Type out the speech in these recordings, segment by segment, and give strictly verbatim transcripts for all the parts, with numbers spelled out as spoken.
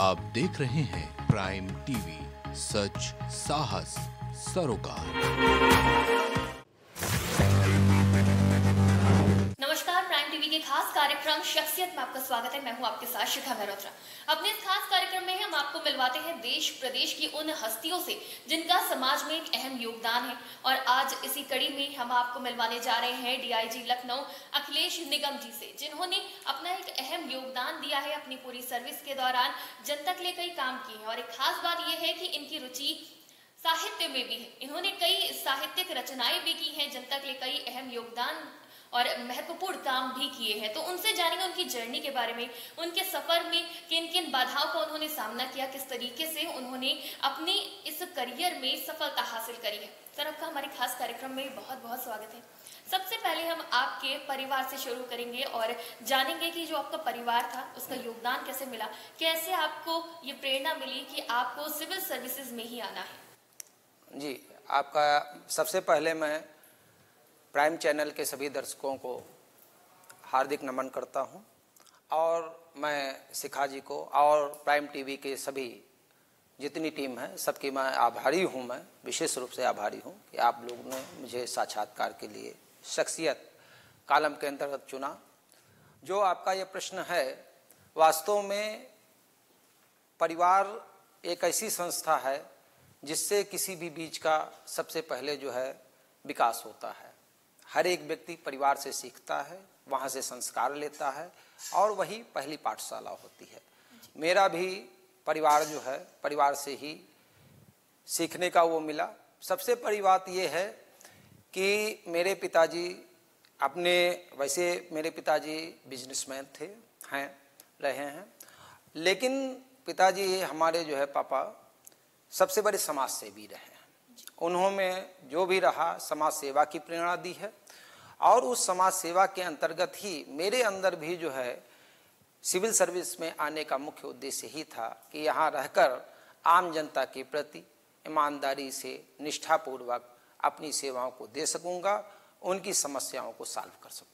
आप देख रहे हैं प्राइम टीवी, सच साहस सरोकार। नमस्कार, प्राइम टीवी के खास कार्यक्रम शख्सियत में आपका स्वागत है। मैं हूं आपके साथ शिखा मेहरोत्रा। अपने इस खास कार्यक्रम में हम आपको मिलवाते हैं देश प्रदेश की उन हस्तियों से जिनका समाज में एक अहम योगदान है। और आज इसी कड़ी में हम आपको मिलवाने जा रहे हैं डीआईजी लखनऊ अखिलेश निगम जी से, जिन्होंने अपना एक अहम योगदान दिया है अपनी पूरी सर्विस के दौरान। जनता के लिए कई काम किए हैं और एक खास बात यह है कि इनकी रुचि साहित्य में भी है। इन्होंने कई साहित्यिक रचनाएं भी की हैं, जनता के लिए कई अहम योगदान और महत्वपूर्ण काम भी किए हैं। तो उनसे जानेंगे उनकी जर्नी के बारे में, उनके सफर में किन किन बाधाओं का उन्होंने सामना किया, किस तरीके से उन्होंने अपने इस करियर में सफलता हासिल करी है। सर, आपका हमारे खास कार्यक्रम में बहुत बहुत स्वागत है। सबसे पहले हम आपके परिवार से शुरू करेंगे और जानेंगे कि जो आपका परिवार था उसका योगदान कैसे मिला, कैसे आपको ये प्रेरणा मिली कि आपको सिविल सर्विसेज में ही आना है। जी, आपका सबसे पहले मैं प्राइम चैनल के सभी दर्शकों को हार्दिक नमन करता हूं और मैं शिखा जी को और प्राइम टीवी के सभी जितनी टीम है सबकी मैं आभारी हूं। मैं विशेष रूप से आभारी हूं कि आप लोगों ने मुझे साक्षात्कार के लिए शख्सियत कॉलम के अंतर्गत चुना। जो आपका ये प्रश्न है, वास्तव में परिवार एक ऐसी संस्था है जिससे किसी भी बीज का सबसे पहले जो है विकास होता है। हर एक व्यक्ति परिवार से सीखता है, वहाँ से संस्कार लेता है और वही पहली पाठशाला होती है। मेरा भी परिवार जो है परिवार से ही सीखने का वो मिला। सबसे बड़ी बात ये है कि मेरे पिताजी अपने, वैसे मेरे पिताजी बिजनेसमैन थे, हैं, रहे हैं, लेकिन पिताजी हमारे जो है पापा सबसे बड़े समाज सेवी रहे हैं। उन्होंने जो भी रहा समाज सेवा की प्रेरणा दी है और उस समाज सेवा के अंतर्गत ही मेरे अंदर भी जो है सिविल सर्विस में आने का मुख्य उद्देश्य ही था कि यहाँ रहकर आम जनता के प्रति ईमानदारी से निष्ठापूर्वक अपनी सेवाओं को दे सकूँगा, उनकी समस्याओं को सॉल्व कर सकूँगा।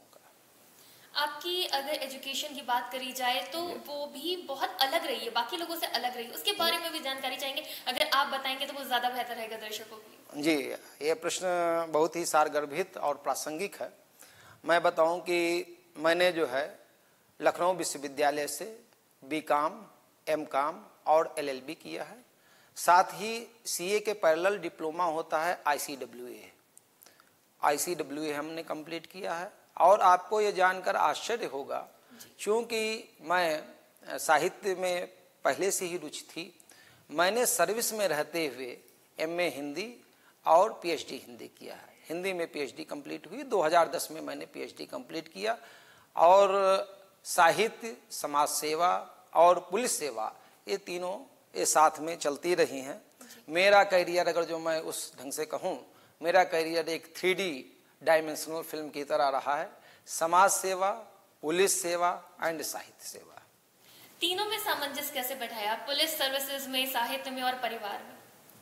आपकी अगर एजुकेशन की बात करी जाए तो वो भी बहुत अलग रही है, बाकी लोगों से अलग रही है, उसके बारे में भी जानकारी चाहेंगे। अगर आप बताएंगे तो वो ज़्यादा बेहतर रहेगा दर्शकों के लिए। जी, ये प्रश्न बहुत ही सारगर्भित और प्रासंगिक है। मैं बताऊं कि मैंने जो है लखनऊ विश्वविद्यालय से बी कॉम, एम कॉम और एल एल बी किया है। साथ ही सी ए के पैरेलल डिप्लोमा होता है आई C W A, I C W A हमने कंप्लीट किया है। और आपको ये जानकर आश्चर्य होगा, क्योंकि मैं साहित्य में पहले से ही रुचि थी, मैंने सर्विस में रहते हुए एम ए हिंदी और पी एच डी हिंदी किया है। हिंदी में पी एच डी कंप्लीट हुई, दो हज़ार दस में मैंने पी एच डी कंप्लीट किया। और साहित्य, समाज सेवा और पुलिस सेवा, ये तीनों ये साथ में चलती रही हैं। मेरा करियर, अगर जो मैं उस ढंग से कहूँ, मेरा करियर एक थ्री डी डायमेंशनल फिल्म की तरह रहा है। समाज सेवा, पुलिस सेवा एंड साहित्य सेवा। तीनों में सामंजस्य कैसे बैठाया, पुलिस सर्विसेज में, साहित्य में और परिवार में?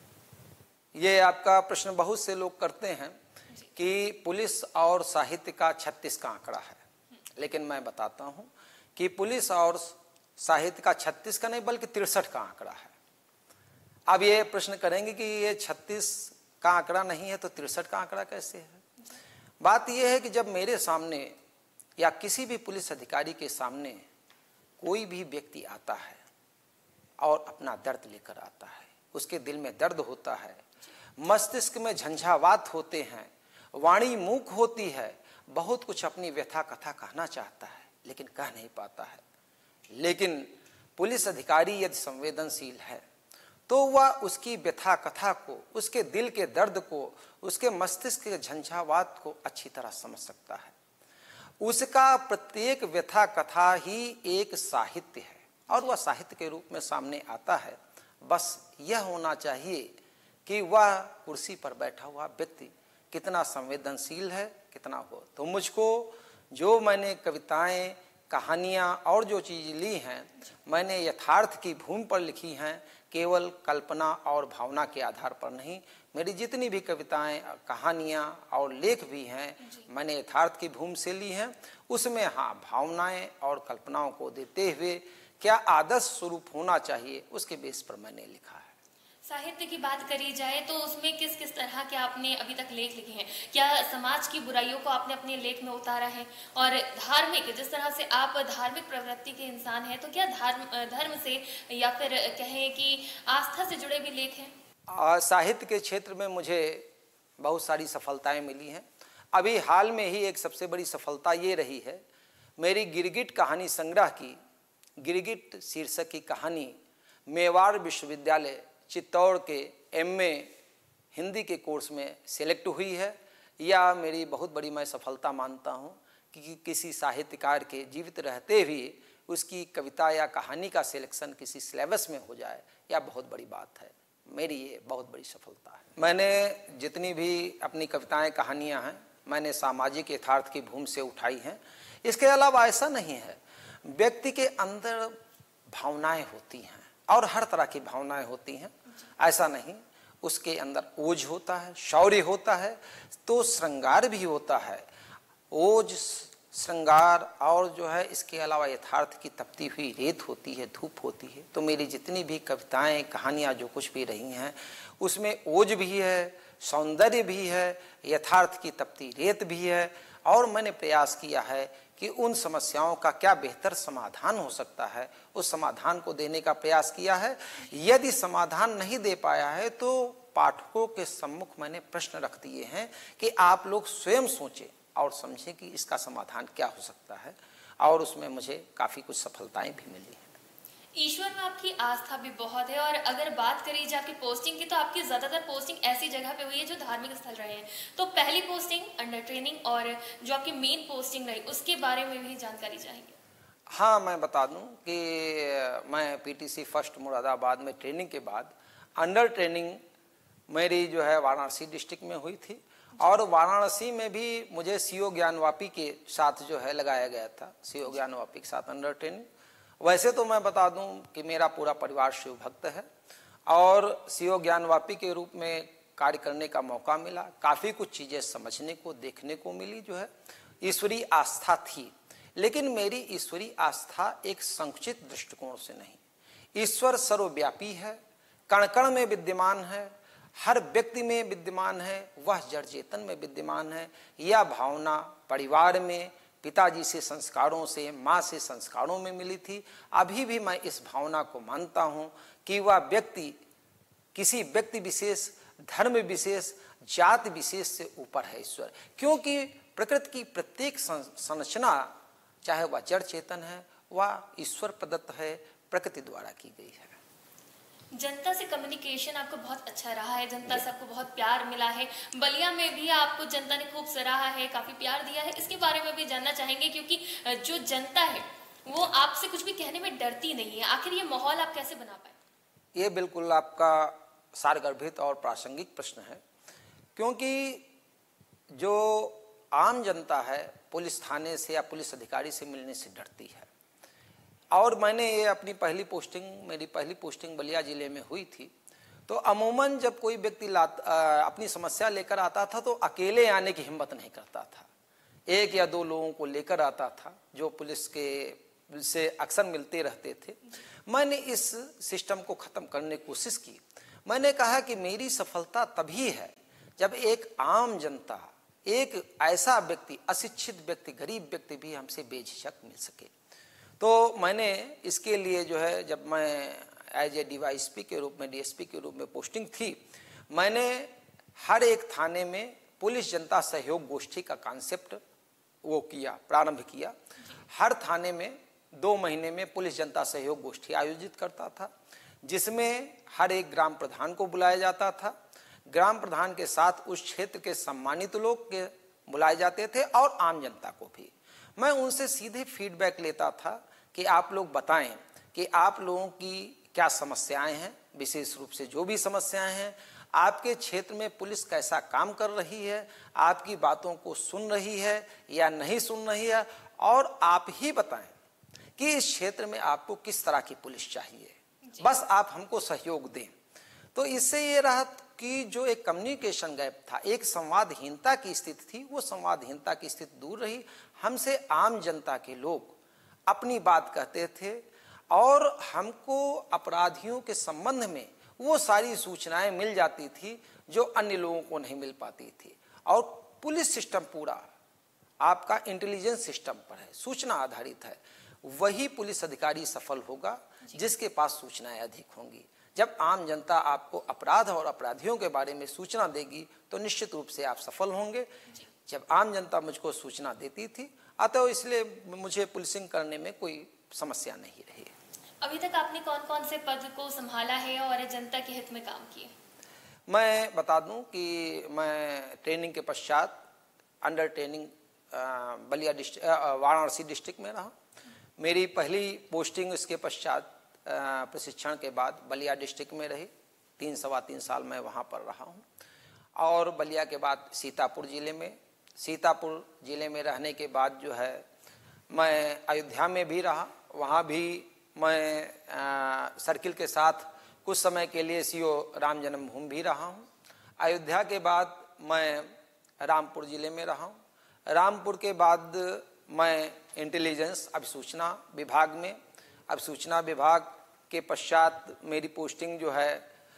ये आपका प्रश्न बहुत से लोग करते हैं कि पुलिस और साहित्य का छत्तीस का आंकड़ा है, लेकिन मैं बताता हूँ कि पुलिस और साहित्य का छत्तीस का नहीं बल्कि तिरसठ का आंकड़ा है। अब ये प्रश्न करेंगे कि ये छत्तीस का आंकड़ा नहीं है तो तिरसठ का आंकड़ा कैसे है? बात यह है कि जब मेरे सामने या किसी भी पुलिस अधिकारी के सामने कोई भी व्यक्ति आता है और अपना दर्द लेकर आता है, उसके दिल में दर्द होता है, मस्तिष्क में झंझावात होते हैं, वाणी मूक होती है, बहुत कुछ अपनी व्यथा कथा कहना चाहता है लेकिन कह नहीं पाता है, लेकिन पुलिस अधिकारी यदि संवेदनशील है तो वह उसकी व्यथा कथा को, उसके दिल के दर्द को, उसके मस्तिष्क के झंझावात को अच्छी तरह समझ सकता है। उसका प्रत्येक व्यथा कथा ही एक साहित्य है और वह साहित्य के रूप में सामने आता है। बस यह होना चाहिए कि वह कुर्सी पर बैठा हुआ व्यक्ति कितना संवेदनशील है, कितना हो। तो मुझको जो मैंने कविताएं, कहानियाँ और जो चीज़ ली हैं, मैंने यथार्थ की भूमि पर लिखी हैं, केवल कल्पना और भावना के आधार पर नहीं। मेरी जितनी भी कविताएं, कहानियाँ और लेख भी हैं, मैंने यथार्थ की भूमि से ली हैं। उसमें हाँ, भावनाएं और कल्पनाओं को देते हुए क्या आदर्श स्वरूप होना चाहिए, उसके बेस पर मैंने लिखा है। साहित्य की बात करी जाए तो उसमें किस किस तरह के आपने अभी तक लेख लिखे हैं? क्या समाज की बुराइयों को आपने अपने लेख में उतारा है? और धार्मिक, जिस तरह से आप धार्मिक प्रवृत्ति के इंसान हैं, तो क्या धर्म धर्म से या फिर कहें कि आस्था से जुड़े भी लेख हैं? साहित्य के क्षेत्र में मुझे बहुत सारी सफलताएं मिली हैं। अभी हाल में ही एक सबसे बड़ी सफलता ये रही है, मेरी गिरगिट कहानी संग्रह की गिरगिट शीर्षक की कहानी मेवाड़ विश्वविद्यालय चित्तौड़ के एमए हिंदी के कोर्स में सिलेक्ट हुई है। यह मेरी बहुत बड़ी मैं सफलता मानता हूँ कि किसी साहित्यकार के जीवित रहते भी उसकी कविता या कहानी का सिलेक्शन किसी सिलेबस में हो जाए, यह बहुत बड़ी बात है। मेरी ये बहुत बड़ी सफलता है। मैंने जितनी भी अपनी कविताएं कहानियां हैं, मैंने सामाजिक यथार्थ की भूमि से उठाई हैं। इसके अलावा ऐसा नहीं है, व्यक्ति के अंदर भावनाएं होती हैं और हर तरह की भावनाएं होती हैं, ऐसा नहीं। उसके अंदर ओज होता है, शौर्य होता है, तो श्रृंगार भी होता है। ओज, श्रृंगार और जो है इसके अलावा यथार्थ की तपती हुई रेत होती है, धूप होती है। तो मेरी जितनी भी कविताएं कहानियां जो कुछ भी रही हैं, उसमें ओज भी है, सौंदर्य भी है, यथार्थ की तपती रेत भी है। और मैंने प्रयास किया है कि उन समस्याओं का क्या बेहतर समाधान हो सकता है, उस समाधान को देने का प्रयास किया है। यदि समाधान नहीं दे पाया है तो पाठकों के सम्मुख मैंने प्रश्न रख दिए हैं कि आप लोग स्वयं सोचें और समझें कि इसका समाधान क्या हो सकता है। और उसमें मुझे काफ़ी कुछ सफलताएं भी मिली हैं। ईश्वर में आपकी आस्था भी बहुत है, और अगर बात करी जाए आपकी पोस्टिंग की, तो आपकी ज़्यादातर पोस्टिंग ऐसी जगह पे हुई है जो धार्मिक स्थल रहे हैं। तो पहली पोस्टिंग अंडर ट्रेनिंग और जो आपकी मेन पोस्टिंग रही, उसके बारे में भी जानकारी चाहेंगे। हाँ, मैं बता दूं कि मैं पीटीसी फर्स्ट मुरादाबाद में ट्रेनिंग के बाद अंडर ट्रेनिंग मेरी जो है वाराणसी डिस्ट्रिक्ट में हुई थी। और वाराणसी में भी मुझे सीओ ज्ञानवापी के साथ जो है लगाया गया था, सीओ ज्ञानवापी के साथ अंडर ट्रेनिंग। वैसे तो मैं बता दूं कि मेरा पूरा परिवार शिव भक्त है और सीओ ज्ञानवापी के रूप में कार्य करने का मौका मिला। काफ़ी कुछ चीज़ें समझने को, देखने को मिली। जो है ईश्वरीय आस्था थी, लेकिन मेरी ईश्वरीय आस्था एक संकुचित दृष्टिकोण से नहीं। ईश्वर सर्वव्यापी है, कण कण में विद्यमान है, हर व्यक्ति में विद्यमान है, वह जड़ चेतन में विद्यमान है। यह भावना परिवार में पिताजी से संस्कारों से, माँ से संस्कारों में मिली थी। अभी भी मैं इस भावना को मानता हूँ कि वह व्यक्ति किसी व्यक्ति विशेष, धर्म विशेष, जाति विशेष से ऊपर है ईश्वर। क्योंकि प्रकृति की प्रत्येक संरचना, चाहे वह जड़ चेतन है, वह ईश्वर प्रदत्त है, प्रकृति द्वारा की गई है। जनता से कम्युनिकेशन आपको बहुत अच्छा रहा है, जनता से आपको बहुत प्यार मिला है। बलिया में भी आपको जनता ने खूब सराहा है, काफ़ी प्यार दिया है। इसके बारे में भी जानना चाहेंगे, क्योंकि जो जनता है वो आपसे कुछ भी कहने में डरती नहीं है। आखिर ये माहौल आप कैसे बना पाए? ये बिल्कुल आपका सारगर्भित और प्रासंगिक प्रश्न है, क्योंकि जो आम जनता है पुलिस थाने से या पुलिस अधिकारी से मिलने से डरती है। और मैंने ये अपनी पहली पोस्टिंग, मेरी पहली पोस्टिंग बलिया ज़िले में हुई थी, तो अमूमन जब कोई व्यक्ति अपनी समस्या लेकर आता था तो अकेले आने की हिम्मत नहीं करता था। एक या दो लोगों को लेकर आता था जो पुलिस के से अक्सर मिलते रहते थे। मैंने इस सिस्टम को ख़त्म करने की कोशिश की। मैंने कहा कि मेरी सफलता तभी है जब एक आम जनता, एक ऐसा व्यक्ति, अशिक्षित व्यक्ति, गरीब व्यक्ति भी हमसे बेझिझक मिल सके। तो मैंने इसके लिए जो है, जब मैं एज ए डीवाईएसपी के रूप में, डीएसपी के रूप में पोस्टिंग थी, मैंने हर एक थाने में पुलिस जनता सहयोग गोष्ठी का कॉन्सेप्ट वो किया, प्रारंभ किया। हर थाने में दो महीने में पुलिस जनता सहयोग गोष्ठी आयोजित करता था, जिसमें हर एक ग्राम प्रधान को बुलाया जाता था। ग्राम प्रधान के साथ उस क्षेत्र के सम्मानित लोग के बुलाए जाते थे और आम जनता को भी। मैं उनसे सीधे फीडबैक लेता था कि आप लोग बताएं कि आप लोगों की क्या समस्याएं हैं, विशेष रूप से जो भी समस्याएं हैं, आपके क्षेत्र में पुलिस कैसा काम कर रही है, आपकी बातों को सुन रही है या नहीं सुन रही है, और आप ही बताएं कि इस क्षेत्र में आपको किस तरह की पुलिस चाहिए। बस आप हमको सहयोग दें। तो इससे ये रहा कि जो एक कम्युनिकेशन गैप था, एक संवादहीनता की स्थिति थी, वो संवादहीनता की स्थिति दूर रही। हमसे आम जनता के लोग अपनी बात कहते थे और हमको अपराधियों के संबंध में वो सारी सूचनाएं मिल जाती थी जो अन्य लोगों को नहीं मिल पाती थी। और पुलिस सिस्टम पूरा आपका इंटेलिजेंस सिस्टम पर है, सूचना आधारित है। वही पुलिस अधिकारी सफल होगा जिसके पास सूचनाएं अधिक होंगी। जब आम जनता आपको अपराध और अपराधियों के बारे में सूचना देगी तो निश्चित रूप से आप सफल होंगे। जब आम जनता मुझको सूचना देती थी, अतः इसलिए मुझे पुलिसिंग करने में कोई समस्या नहीं रही। अभी तक आपने कौन कौन से पद को संभाला है और जनता के हित में काम किए? मैं बता दूं कि मैं ट्रेनिंग के पश्चात under training Ballia district Varanasi district में रहा। मेरी पहली पोस्टिंग इसके पश्चात प्रशिक्षण के बाद बलिया डिस्ट्रिक्ट में रही। तीन सवा तीन साल मैं वहाँ पर रहा हूँ। और बलिया के बाद सीतापुर ज़िले में, सीतापुर ज़िले में रहने के बाद जो है मैं अयोध्या में भी रहा। वहाँ भी मैं आ, सर्किल के साथ कुछ समय के लिए सीओ राम जन्मभूमि भी रहा हूँ। अयोध्या के बाद मैं रामपुर ज़िले में रहा हूँ। रामपुर के बाद मैं इंटेलिजेंस अभिसूचना विभाग में, अभिसूचना विभाग के पश्चात मेरी पोस्टिंग जो है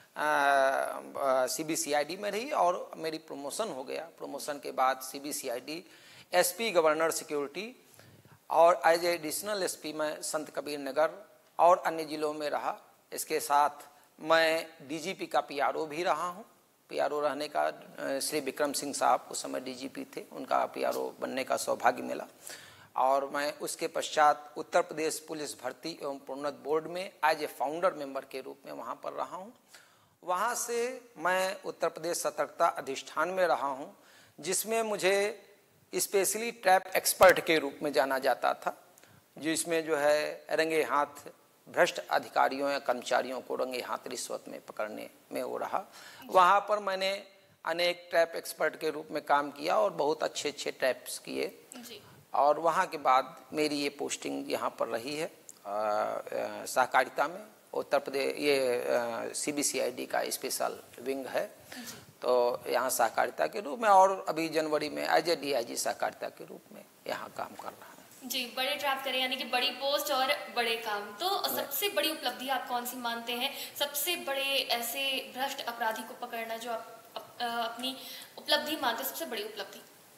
सी बी सी आई डी में रही और मेरी प्रमोशन हो गया। प्रमोशन के बाद C B C I D S P governor security और एज एडिशनल एस पी मैं संत कबीर नगर और अन्य ज़िलों में रहा। इसके साथ मैं डी जी पी का पी आर ओ भी रहा हूँ। पी आर ओ रहने का श्री विक्रम सिंह साहब उस समय डी जी पी थे, उनका पी आर ओ बनने का सौभाग्य मिला। और मैं उसके पश्चात उत्तर प्रदेश पुलिस भर्ती एवं प्रोन्नत बोर्ड में एज ए फाउंडर मेंबर के रूप में वहाँ पर रहा हूँ। वहाँ से मैं उत्तर प्रदेश सतर्कता अधिष्ठान में रहा हूँ, जिसमें मुझे स्पेशली ट्रैप एक्सपर्ट के रूप में जाना जाता था, जिसमें जो है रंगे हाथ भ्रष्ट अधिकारियों या कर्मचारियों को रंगे हाथ रिश्वत में पकड़ने में वो रहा। वहाँ पर मैंने अनेक ट्रैप एक्सपर्ट के रूप में काम किया और बहुत अच्छे अच्छे ट्रैप्स किए। और वहाँ के बाद मेरी ये पोस्टिंग यहाँ पर रही है सहकारिता में। उत्तर प्रदेश ये C B C I D का स्पेशल विंग है, तो यहाँ सहकारिता के रूप में, और अभी जनवरी में एज ए डी आई जी सहकारिता के रूप में यहाँ काम कर रहा है। जी, बड़े ट्रैप करें यानी कि बड़ी पोस्ट और बड़े काम। तो सबसे बड़ी उपलब्धि आप कौन सी मानते हैं? सबसे बड़े ऐसे भ्रष्ट अपराधी को पकड़ना जो आप अप, अपनी उपलब्धि मानते हैं, सबसे बड़ी उपलब्धि?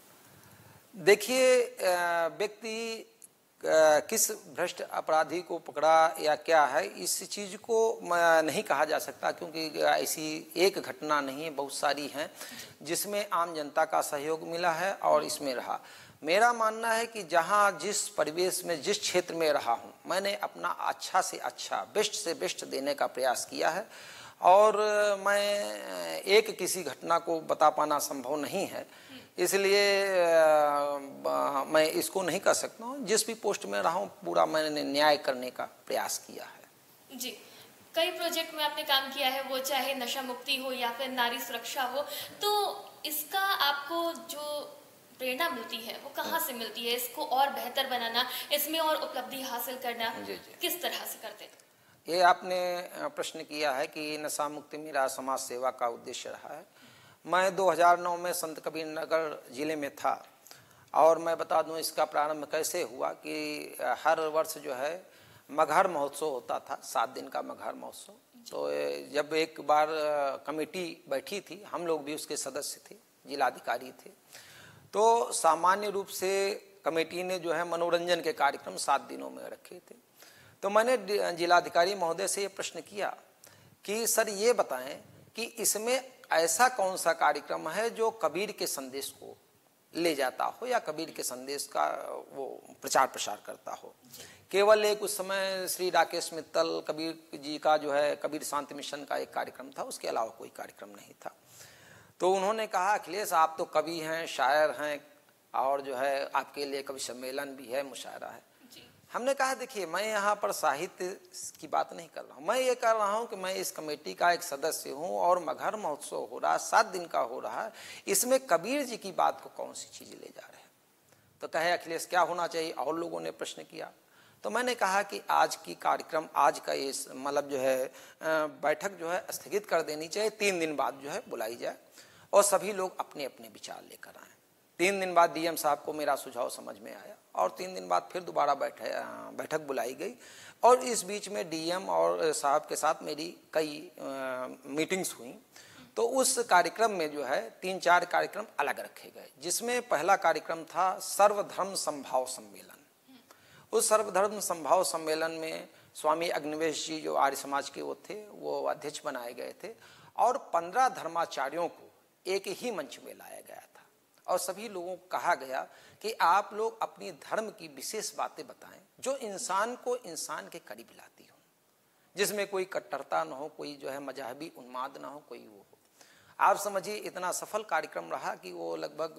देखिए, व्यक्ति किस भ्रष्ट अपराधी को पकड़ा या क्या है, इस चीज़ को नहीं कहा जा सकता, क्योंकि ऐसी एक घटना नहीं है, बहुत सारी हैं जिसमें आम जनता का सहयोग मिला है और इसमें रहा। मेरा मानना है कि जहाँ जिस परिवेश में जिस क्षेत्र में रहा हूँ, मैंने अपना अच्छा से अच्छा बेस्ट से बेस्ट देने का प्रयास किया है। और मैं एक किसी घटना को बता पाना संभव नहीं है, इसलिए मैं इसको नहीं कर सकता हूँ। जिस भी पोस्ट में रहा हूँ पूरा मैंने न्याय करने का प्रयास किया है। जी, कई प्रोजेक्ट में आपने काम किया है, वो चाहे नशा मुक्ति हो या फिर नारी सुरक्षा हो, तो इसका आपको जो प्रेरणा मिलती है वो कहाँ से मिलती है? इसको और बेहतर बनाना, इसमें और उपलब्धि हासिल करना जी जी। किस तरह से करते? ये आपने प्रश्न किया है कि नशा मुक्ति मेरा समाज सेवा का उद्देश्य रहा है। मैं दो हज़ार नौ में संत कबीर नगर ज़िले में था, और मैं बता दूं इसका प्रारंभ कैसे हुआ कि हर वर्ष जो है मगहर महोत्सव होता था, सात दिन का मगहर महोत्सव। तो जब एक बार कमेटी बैठी थी, हम लोग भी उसके सदस्य थे, जिलाधिकारी थे, तो सामान्य रूप से कमेटी ने जो है मनोरंजन के कार्यक्रम सात दिनों में रखे थे। तो मैंने जिलाधिकारी महोदय से ये प्रश्न किया कि सर ये बताएं कि इसमें ऐसा कौन सा कार्यक्रम है जो कबीर के संदेश को ले जाता हो या कबीर के संदेश का वो प्रचार प्रसार करता हो। केवल एक उस समय श्री राकेश मित्तल कबीर जी का जो है कबीर शांति मिशन का एक कार्यक्रम था, उसके अलावा कोई कार्यक्रम नहीं था। तो उन्होंने कहा अखिलेश आप तो कवि हैं, शायर हैं, और जो है आपके लिए कवि सम्मेलन भी है, मुशायरा है। हमने कहा देखिए मैं यहाँ पर साहित्य की बात नहीं कर रहा हूँ, मैं ये कर रहा हूँ कि मैं इस कमेटी का एक सदस्य हूँ और मगहर महोत्सव हो रहा है, सात दिन का हो रहा है, इसमें कबीर जी की बात को कौन सी चीज़ ले जा रहे हैं। तो कहे अखिलेश क्या होना चाहिए, और लोगों ने प्रश्न किया। तो मैंने कहा कि आज की कार्यक्रम, आज का ये मतलब जो है बैठक जो है स्थगित कर देनी चाहिए, तीन दिन बाद जो है बुलाई जाए और सभी लोग अपने अपने विचार लेकर आएँ। तीन दिन बाद डीएम साहब को मेरा सुझाव समझ में आया और तीन दिन बाद फिर दोबारा बैठे बैठक बुलाई गई और इस बीच में डीएम और साहब के साथ मेरी कई मीटिंग्स हुई। तो उस कार्यक्रम में जो है तीन चार कार्यक्रम अलग रखे गए, जिसमें पहला कार्यक्रम था सर्वधर्म समभाव सम्मेलन। उस सर्वधर्म समभाव सम्मेलन में स्वामी अग्निवेश जी जो आर्य समाज के वो थे, वो अध्यक्ष बनाए गए थे और पंद्रह धर्माचार्यों को एक ही मंच में लाया गया था और सभी लोगों को कहा गया कि आप लोग अपनी धर्म की विशेष बातें बताएं जो इंसान को इंसान के करीब लाती हो, जिसमें कोई कट्टरता न हो, कोई जो है मजहबी उन्माद ना हो, कोई वो हो। आप समझिए इतना सफल कार्यक्रम रहा कि वो लगभग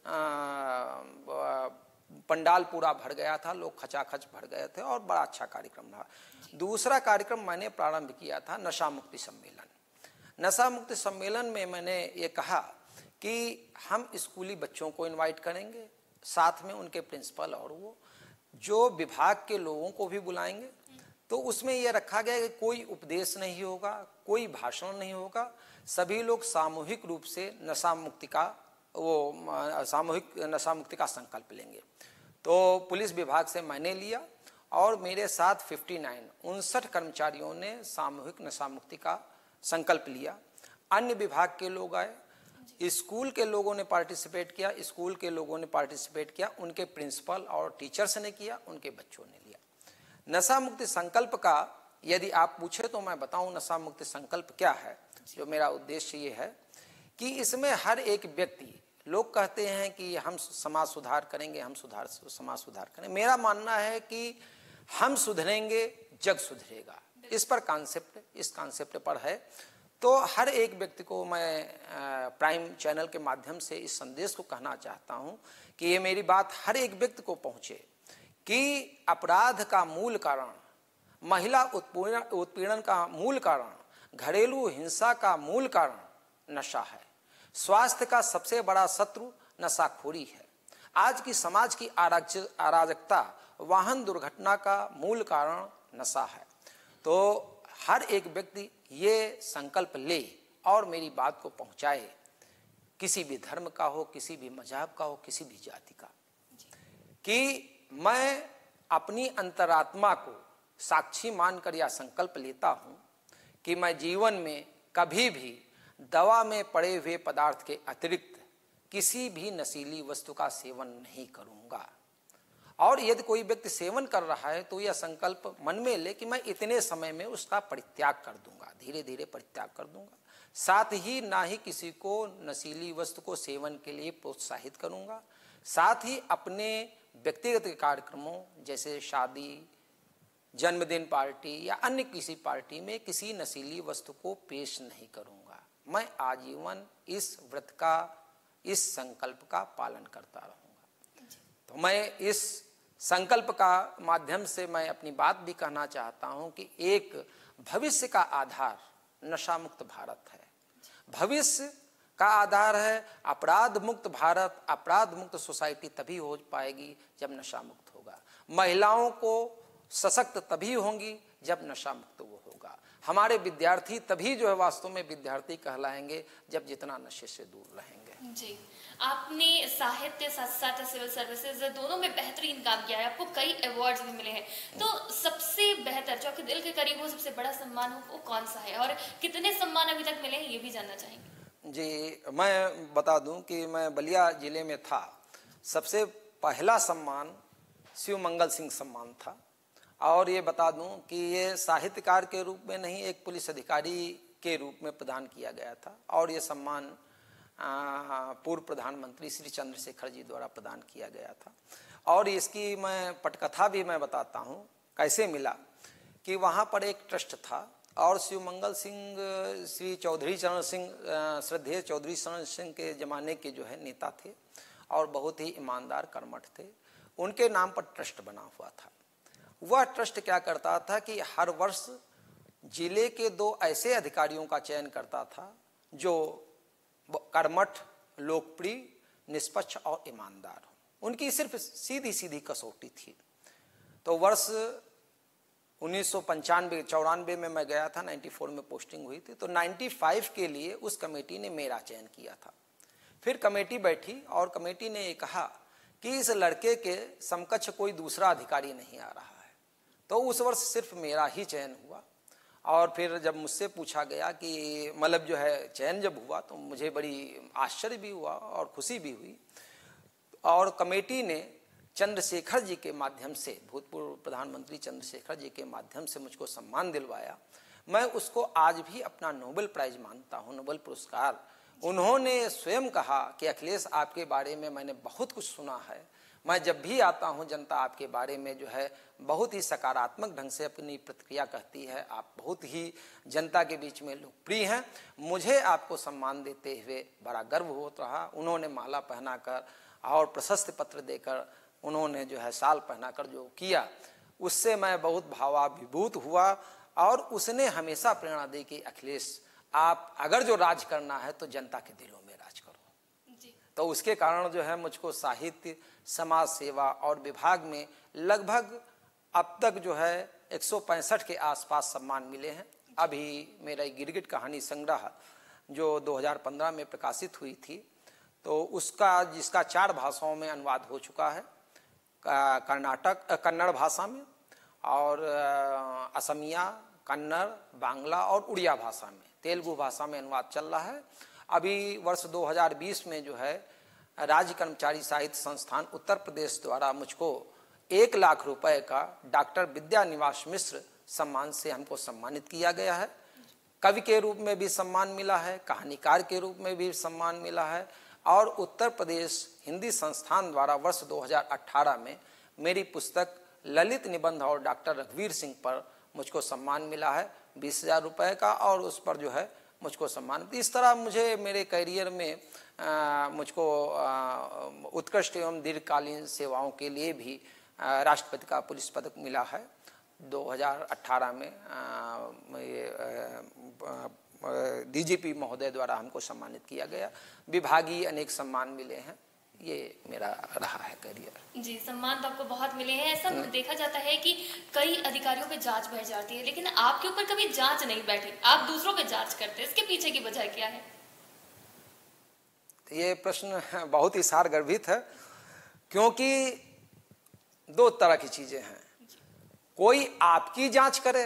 पंडाल पूरा भर गया था, लोग खचाखच भर गए थे और बड़ा अच्छा कार्यक्रम रहा। दूसरा कार्यक्रम मैंने प्रारंभ किया था नशा मुक्ति सम्मेलन। नशा मुक्ति सम्मेलन में मैंने ये कहा कि हम स्कूली बच्चों को इनवाइट करेंगे, साथ में उनके प्रिंसिपल और वो जो विभाग के लोगों को भी बुलाएंगे। तो उसमें यह रखा गया कि कोई उपदेश नहीं होगा, कोई भाषण नहीं होगा, सभी लोग सामूहिक रूप से नशा मुक्ति का वो सामूहिक नशा मुक्ति का संकल्प लेंगे। तो पुलिस विभाग से मैंने लिया और मेरे साथ उनसठ उनसठ कर्मचारियों ने सामूहिक नशा मुक्ति का संकल्प लिया। अन्य विभाग के लोग आए, स्कूल के लोगों ने पार्टिसिपेट किया, स्कूल के लोगों ने पार्टिसिपेट किया, उनके प्रिंसिपल और टीचर्स ने किया, उनके बच्चों ने लिया। नशा मुक्ति संकल्प का यदि आप पूछे तो मैं बताऊं नशा मुक्ति संकल्प क्या है। जो मेरा उद्देश्य ये है कि इसमें हर एक व्यक्ति, लोग कहते हैं कि हम समाज सुधार करेंगे, हम सुधार समाज सुधार करेंगे। मेरा मानना है कि हम सुधरेंगे जग सुधरेगा, इस पर कॉन्सेप्ट इस कॉन्सेप्ट पर है। तो हर एक व्यक्ति को मैं प्राइम चैनल के माध्यम से इस संदेश को कहना चाहता हूं कि ये मेरी बात हर एक व्यक्ति को पहुंचे कि अपराध का मूल कारण, महिला उत्पीड़न का मूल कारण, घरेलू हिंसा का मूल कारण नशा है। स्वास्थ्य का सबसे बड़ा शत्रु नशाखोरी है। आज की समाज की अराजकता, वाहन दुर्घटना का मूल कारण नशा है। तो हर एक व्यक्ति ये संकल्प ले और मेरी बात को पहुंचाए, किसी भी धर्म का हो, किसी भी मजहब का हो, किसी भी जाति का, कि मैं अपनी अंतरात्मा को साक्षी मानकर यह संकल्प लेता हूं कि मैं जीवन में कभी भी दवा में पड़े हुए पदार्थ के अतिरिक्त किसी भी नशीली वस्तु का सेवन नहीं करूंगा। और यदि कोई व्यक्ति सेवन कर रहा है तो यह संकल्प मन में ले कि मैं इतने समय में उसका परित्याग कर दूंगा, धीरे धीरे परित्याग कर दूंगा। साथ ही ना ही किसी को नशीली वस्तु को सेवन के लिए प्रोत्साहित करूंगा। साथ ही अपने व्यक्तिगत कार्यक्रमों जैसे शादी, जन्मदिन पार्टी या अन्य किसी पार्टी में किसी नशीली वस्तु को पेश नहीं करूंगा। मैं आजीवन इस व्रत का, इस संकल्प का पालन करता रहूंगा। तो मैं इस संकल्प का माध्यम से मैं अपनी बात भी कहना चाहता हूं कि एक भविष्य का आधार नशा मुक्त भारत है। भविष्य का आधार है अपराध मुक्त भारत। अपराध मुक्त सोसाइटी तभी हो पाएगी जब नशा मुक्त होगा। महिलाओं को सशक्त तभी होंगी जब नशा मुक्त वो होगा। हमारे विद्यार्थी तभी जो है वास्तव में विद्यार्थी कहलाएंगे जब जितना नशे से दूर रहेंगे। जी, आपने साहित्य साथ साथ सिविल सर्विसेज दोनों में बेहतरीन काम किया है, आपको कई अवार्ड्स भी मिले हैं। तो सबसे बेहतर जो आपके दिल के करीब हो, सबसे बड़ा सम्मान हो वो कौन सा है और कितने सम्मान अभी तक मिले हैं ये भी जानना चाहेंगे। जी, मैं बता दूं कि मैं बलिया जिले में था, सबसे पहला सम्मान शिव मंगल सिंह सम्मान था। और ये बता दूं कि ये साहित्यकार के रूप में नहीं, एक पुलिस अधिकारी के रूप में प्रदान किया गया था। और ये सम्मान पूर्व प्रधानमंत्री श्री चंद्रशेखर जी द्वारा प्रदान किया गया था। और इसकी मैं पटकथा भी मैं बताता हूँ कैसे मिला। कि वहाँ पर एक ट्रस्ट था और शिव मंगल सिंह श्री चौधरी चरण सिंह, श्रद्धेय चौधरी चरण सिंह के ज़माने के जो है नेता थे और बहुत ही ईमानदार कर्मठ थे। उनके नाम पर ट्रस्ट बना हुआ था। वह ट्रस्ट क्या करता था कि हर वर्ष जिले के दो ऐसे अधिकारियों का चयन करता था जो कर्मठ, लोकप्रिय, निष्पक्ष और ईमानदार हो। उनकी सिर्फ सीधी सीधी कसौटी थी। तो वर्ष उन्नीस सौ पंचानवे चौरानवे में मैं गया था, चौरानवे में पोस्टिंग हुई थी। तो पचानवे के लिए उस कमेटी ने मेरा चयन किया था। फिर कमेटी बैठी और कमेटी ने ये कहा कि इस लड़के के समकक्ष कोई दूसरा अधिकारी नहीं आ रहा है। तो उस वर्ष सिर्फ मेरा ही चयन हुआ। और फिर जब मुझसे पूछा गया कि मतलब जो है चयन जब हुआ तो मुझे बड़ी आश्चर्य भी हुआ और खुशी भी हुई। और कमेटी ने चंद्रशेखर जी के माध्यम से, भूतपूर्व प्रधानमंत्री चंद्रशेखर जी के माध्यम से मुझको सम्मान दिलवाया। मैं उसको आज भी अपना नोबेल प्राइज मानता हूँ, नोबेल पुरस्कार। उन्होंने स्वयं कहा कि अखिलेश, आपके बारे में मैंने बहुत कुछ सुना है, मैं जब भी आता हूं जनता आपके बारे में जो है बहुत ही सकारात्मक ढंग से अपनी प्रतिक्रिया कहती है, आप बहुत ही जनता के बीच में लोकप्रिय हैं, मुझे आपको सम्मान देते हुए बड़ा गर्व होता रहा। उन्होंने माला पहनाकर और प्रशस्ति पत्र देकर, उन्होंने जो है शाल पहनाकर जो किया, उससे मैं बहुत भावाभिभूत हुआ। और उसने हमेशा प्रेरणा दी कि अखिलेश, आप अगर जो राज करना है तो जनता के दिलों में राज करो जी। तो उसके कारण जो है मुझको साहित्य, समाज सेवा और विभाग में लगभग अब तक जो है एक सौ पैंसठ के आसपास सम्मान मिले हैं। अभी मेरा गिरगिट कहानी संग्रह जो दो हज़ार पंद्रह में प्रकाशित हुई थी, तो उसका जिसका चार भाषाओं में अनुवाद हो चुका है, कर्नाटक कन्नड़ भाषा में और असमिया, कन्नड़, बांग्ला और उड़िया भाषा में, तेलुगु भाषा में अनुवाद चल रहा है। अभी वर्ष दो हज़ार बीस में जो है राज्य कर्मचारी साहित्य संस्थान उत्तर प्रदेश द्वारा मुझको एक लाख रुपए का डॉक्टर विद्या निवास मिश्र सम्मान से हमको सम्मानित किया गया है। कवि के रूप में भी सम्मान मिला है, कहानीकार के रूप में भी सम्मान मिला है। और उत्तर प्रदेश हिंदी संस्थान द्वारा वर्ष दो हज़ार अठारह में मेरी पुस्तक ललित निबंध और डॉक्टर रघुवीर सिंह पर मुझको सम्मान मिला है बीस हजार रुपये का, और उस पर जो है मुझको सम्मान। इस तरह मुझे मेरे करियर में आ, मुझको आ, उत्कृष्ट एवं दीर्घकालीन सेवाओं के लिए भी आ, राष्ट्रपति का पुलिस पदक मिला है। दो हज़ार अठारह में डीजीपी महोदय द्वारा हमको सम्मानित किया गया। विभागीय अनेक सम्मान मिले हैं। ये मेरा रहा है करियर। जी, सम्मान तो आपको बहुत मिले हैं। ऐसा देखा जाता है कि कई अधिकारियों पे जांच बैठ जाती है, लेकिन आपके ऊपर कभी जांच नहीं बैठी, आप दूसरों पे जांच करते हैं। इसके पीछे की वजह क्या है? ये प्रश्न बहुत ही सारगर्भित है, क्योंकि दो तरह की चीजें हैं। कोई आपकी जांच करे